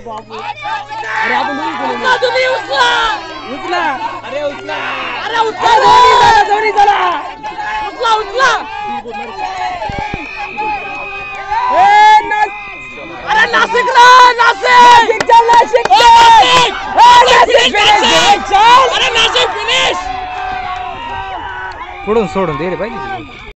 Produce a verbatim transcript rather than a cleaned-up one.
बापू अरे आपण उचला तुम्ही उचला उचला अरे उचला अरे उचला दोन्ही चला उचला उचला ए अरे नाशिकला नाशिक चल नाशिक नाशिक चल अरे नाशिक फिनिश पुढून सोडून दे रे पाहिजे